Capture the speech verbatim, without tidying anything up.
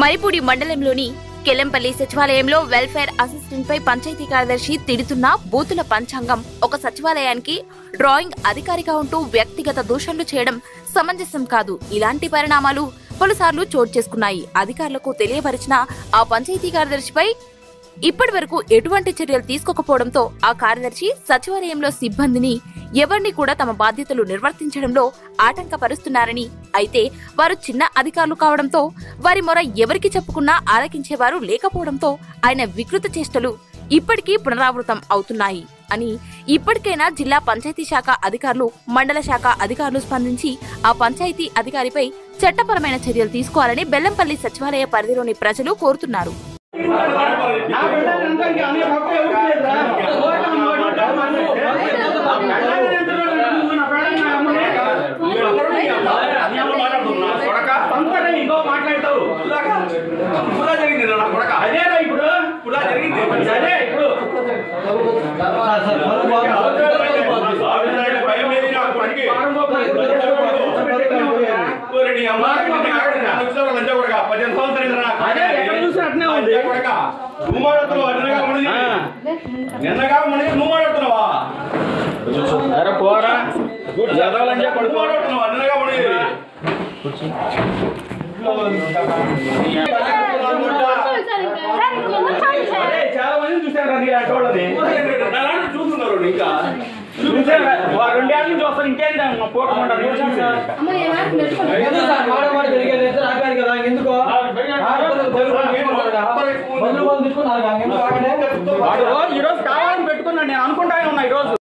మరిపూడి మండలంలోని కెలంపల్లి సచివాలయంలో welfare assistant పై పంచాయతీ కార్యదర్శి తిడుతున్న బూతుల పంచాంగం. ఒక సచివాలయానికి డ్రాయింగ్ అధికారిగా ఉంటూ వ్యక్తిగత దూషణలు చేయడం సమంజసం కాదు. ఇలాంటి పరిణామాలు పలుసార్లు చోటు చేసుకున్నాయి. అధికారులకు తెలియపరిచిన ఆ పంచాయతీ కార్యదర్శిపై ఇప్పటి వరకు ఎటువంటి చర్యలు తీసుకోకపోవడంతో ఆ కార్యదర్శి సచివాలయంలో సిబ్బందిని ఎవరిని కూడా తమ బాధ్యతలు నిర్వర్తించడంలో ఆటంకపరుస్తున్నారని, అయితే వారు చిన్న అధికారులు కావడంతో వారి మొర ఎవరికి చెప్పుకున్నా ఆలకించేవారు లేకపోవడంతో ఆయన వికృత చేష్టలు ఇప్పటికీ పునరావృతం అవుతున్నాయి అని ఇప్పటికైనా జిల్లా పంచాయతీ శాఖ అధికారులు, మండల శాఖ అధికారులు స్పందించి ఆ పంచాయతీ అధికారిపై చట్టపరమైన చర్యలు తీసుకోవాలని బెల్లంపల్లి సచివాలయ పరిధిలోని ప్రజలు కోరుతున్నారు. పోరా చాలా మంది చూసారు చూస్తున్నారు. ఇంకా రెండేళ్ళ నుంచి వస్తారు. ఇంకేంటి పోకుండా ఎందుకు